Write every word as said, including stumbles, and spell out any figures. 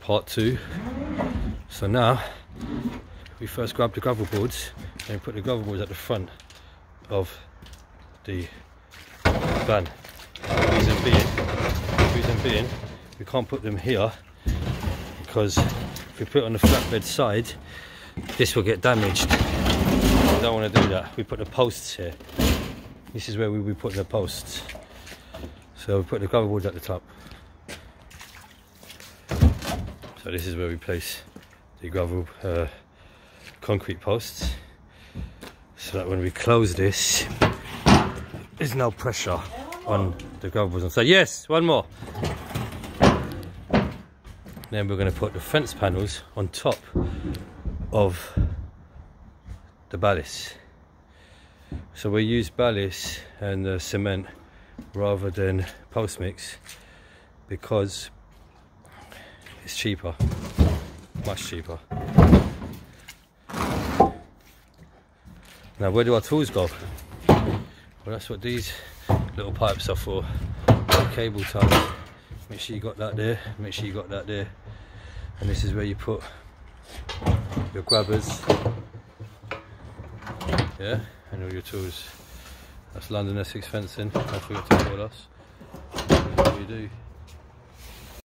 part two. So now we first grab the gravel boards and put the gravel boards at the front of the van. Reason being, reason being, we can't put them here because if we put it on the flatbed side, this will get damaged. We don't want to do that. We put the posts here. This is where we will be putting the posts. So we put the gravel boards at the top. So this is where we place the gravel uh, concrete posts, so that when we close this, there's no pressure on the gravel boards on the side. Yes, one more. Then we're going to put the fence panels on top of the ballast. So we use ballast and uh, cement rather than post mix because it's cheaper, much cheaper. Now where do our tools go? Well, that's what these little pipes are for. The cable ties. Make sure you got that there, make sure you got that there. And this is where you put your grabbers, yeah, and all your tools. That's London Essex Fencing, don't forget to call us. That's what we do.